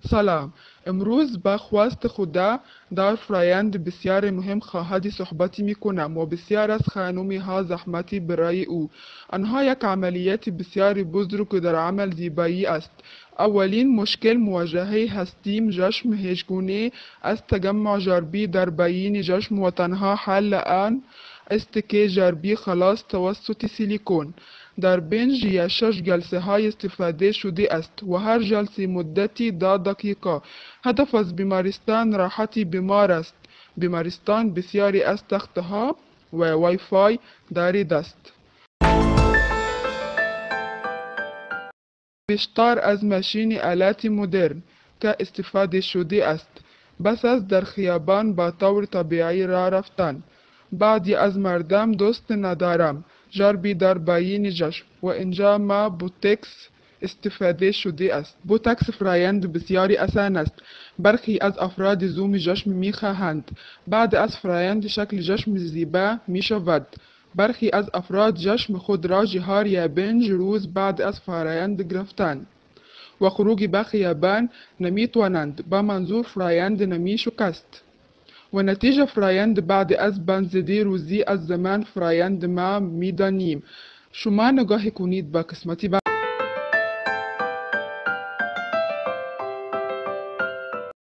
سلام. امروز با خواست خدا در فرایند بسیار مهم خواهد صحبتی میکنم و بسیار از خانومی ها زحمتی برای او. آنها یک عملیات بسیار بزرگ در عمل زیبایی است. اولین مشکل مواجهه هستیم جشم هیچگونه از تجمع جربی در بین جشم و تنها حل آن است که جربی خلاص توسط سیلیکون. در بین یا 6 جلسه های استفاده شده است و هر جلسه مدتی 10 دقیقه. هدف از بیمارستان راحتی بیمار است. بیمارستان بسیاری از تختها و وای فای دارید است. بیشتر از ماشین آلات مدرن که استفاده شده است بس از در خیابان با طور طبیعی راه رفتن. بعضی از مردم دوست ندارم جربی در بین جشن و اینجا ما بوتکس استفاده شده است. بوتکس فرایند بسیاری آسان است. برخی از افراد زوم جشن می خواهند. بعد از فرایند شکل جشن زیبا می شود. برخی از افراد جشن خود را 4 یا 5 روز بعد از فرایند گرفتند و خروج به خیابان نمی توانند با منظور فرایند نمی شکست و نتیجه فرایند بعد از 15 روزی از زمان فرایند ما می دانیم. شما نگاه کنید به قسمت